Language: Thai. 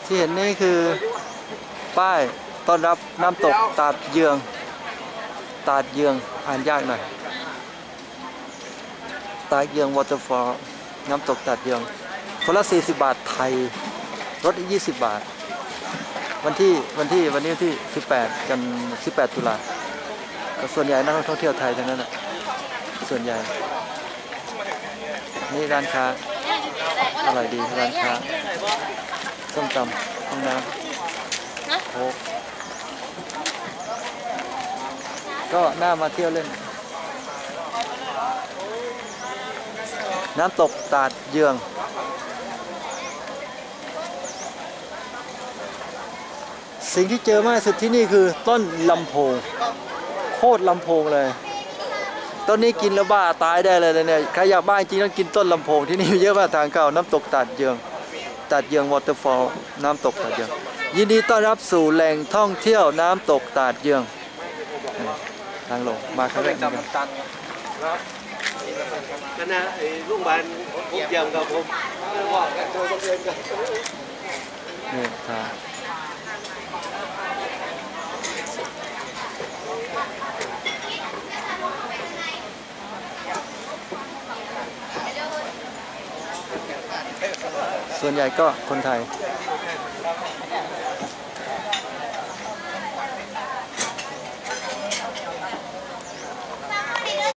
ที่เห็นนี่คือป้ายต้อนรับน้ำตกตาดเยืองอ่านยากหน่อยตาดเยืองวอเตอร์ฟอลน้ำตกตาดเยืองคนละ40 บาทไทยรถอีก20 บาทวันนี้วันที่18กัน18 ตุลาก็ส่วนใหญ่นักท่องเที่ยวไทยทั้งนั้นแหละส่วนใหญ่นี่ร้านค้าอร่อยดีร้านค้าส้มตำห้องน้ำโอ้ก็น่ามาเที่ยวเล่นน้ำตกตาดเยืองสิ่งที่เจอมากสุดที่นี่คือต้นลำโพงโคตรลำโพงเลยต้นนี้กินแล้วบ้าตายได้เลยเนี่ยใครอยากบ้าจริงต้องกินต้นลำโพงที่นี่เยอะมากทางเก่าน้ำตกตาดเยืองวอเตอร์ฟอลน้ำตกตาดเยืองยินดีต้อนรับสู่แหล่งท่องเที่ยวน้ำตกตาดเยืองทางลงมาครั้งแรกนะครับคณะโรงพยาบาลผมเยี่ยมกับผมว่ากันโดยบังเอิญกันนี่ทางส่วนใหญ่ก็คนไทย